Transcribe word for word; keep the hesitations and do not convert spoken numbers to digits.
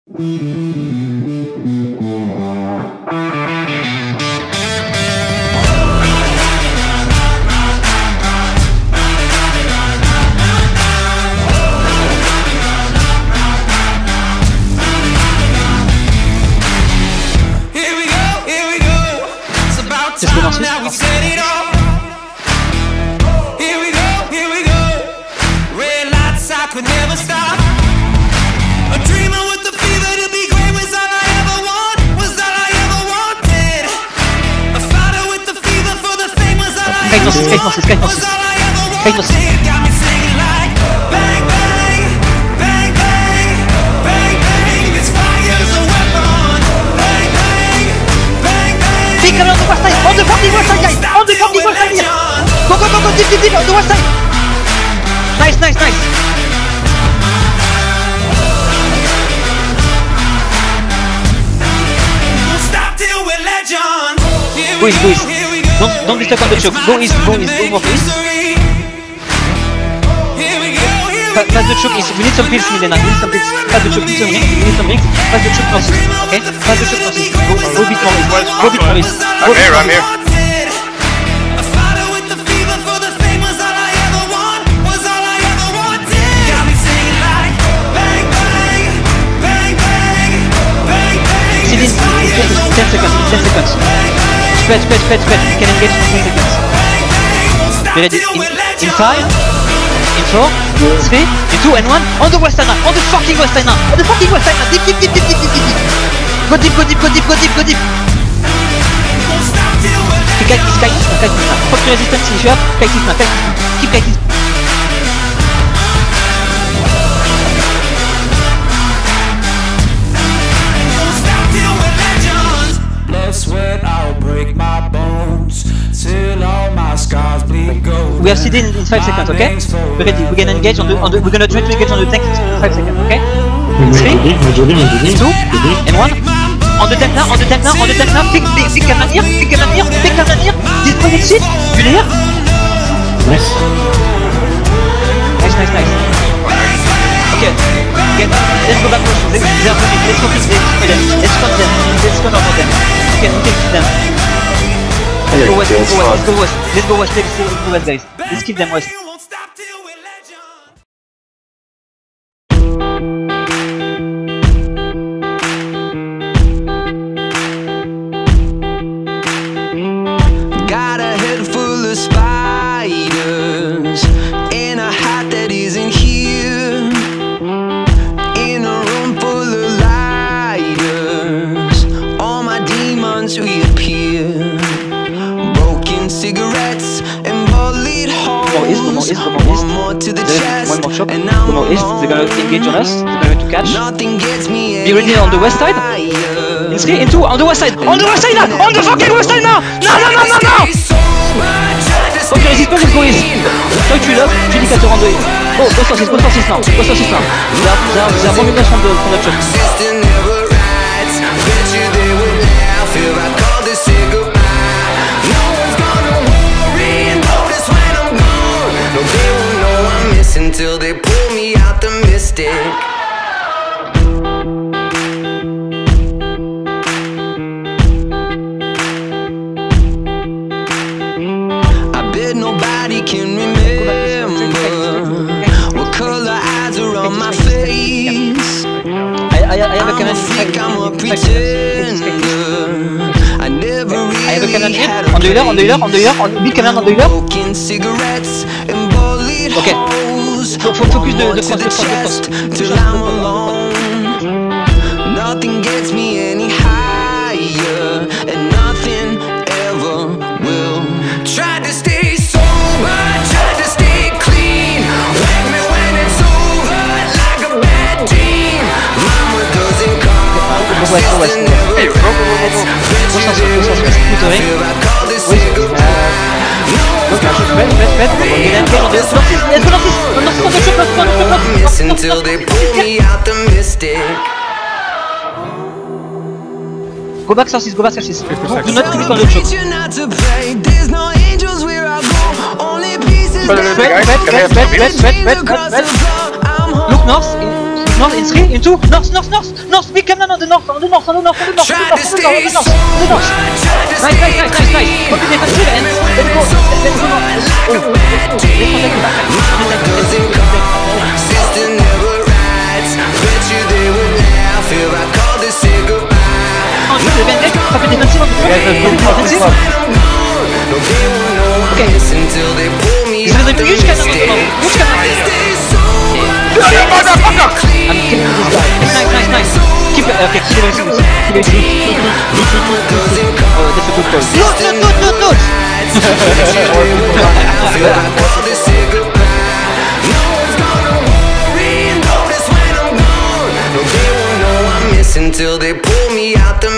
C'est ce que l'on sait. Hypnosis, hypnosis, hypnosis, hypnosis. Big on the west side, on the fucking west side, guys, on the fucking west side here. Go, go, go, go, deep, deep, deep, on the west side. Nice, nice, nice. Go east, go east. Don't, don't be stuck on the choke. Go east, go east, go more east. Pa pass the choke east. We need some pills, Milena. We need some pills. Pass the choke. We need some rings. We need some rings. Pass the choke north east. Okay? Pass the choke north east. Go, go bit more east. Go bit more east. I'm here, I'm here. ten seconds, ten seconds. Spread, spread, spread, spread. You can engage in ten seconds. You ready? In, in five, in four, three, in two, and one. On the west side now. On the fucking west side now. On the fucking west side now. Deep, deep, deep, deep, deep, deep, deep. Go deep, go deep, go deep, go deep, go deep. Kite this, kite this now, kite this now. Pop your resistance if you have. Kite this now, kite this now. Keep kite this. Sweat, I'll break my bones till all my scars bleed gold. We have C D in, in five seconds, okay? We're ready. We're gonna engage on the, on the. We're gonna try to engage on the tank in five seconds, okay? Three, two, and one. On the tank now, on the tank now, on the tank now. Pick, pick, pick Kaman here, pick Kaman here, pick Kaman here. Destroy the shit. You hear? Nice. Nice, nice, nice. Okay. Okay. Let's go back. Let's go back. Let's focus. Let's cut them. Let's cut over them. Okay, we can kill them. Let's go west, let's go west, let's go west, let's go west, let's go west, guys. Let's kill them west. Got a head full of spiders and a heart that isn't here. In a room full of lighters, all my demons reappear. Broken cigarettes and bullet holes. Go east, go more east, go more east. One more to the There's chest, one more shot. and Go I'm more east. They're gonna engage on us. They're going to catch. Nothing gets me. Be ready on the west side. In three, in two, on the west side. On the west side now. On the fucking west side now. No, no, no, no, no. Ok, résiste pas, let's go east. Toi tu es là, j'ai dit qu'à te rendre. Oh, go sur six, go sur six now. Go sur six now. They are one minute from the from the shot. Until they pull me out the mystic. I bet nobody can remember what color eyes are on my face. I, I, I have a cannon. I'm a freak, I'm a pretender. I never really had a on the healer, on the healer, on the healer, on big cannon on the healer. broken cigarettes and bullet Okay. holes. Faut, faut focus de, de cross, de cross, de cross. Till I'm alone. Nothing gets me any higher, and nothing ever will. Tried to stay sober, tried to stay clean. Wake me when it's over, like a bad dream. Mama doesn't call. Go west, go west. Hey, go, go, go, go. Go sur ce, go sur ce, splittery. Oui, euh... Go catch it, bed, bed, bed. Il a une guerre en deux. North six, let's go north six. North six, on the shot, north six, north six. Until they pull me out the mystic. Go back sur six, go back sur six. Do not click on the choke. Bed, bed, bed, bed, bed, bed, bed, bed. Look north, north, in three, in two, north, north, north, north, big come on the north, on the north, on the north, on the north, on the north, on the north, on the north, on the north. Nice, nice, nice, nice, nice. Copy defensive and let's go, let's go north. Oh, let's go, let's protect the back. Sister never rides. Bet you they would laugh if I called to say goodbye. Ensuite, le Bengay, copy defensive on the front. Defensive. Okay. This is a huge cannon on the north. Huge cannon. I'm killing this guy. Nice, nice, nice. Keep it. Okay, keep it. Keep it. Oh, that's a good point. No, no, no, no, no. Until they pull me out the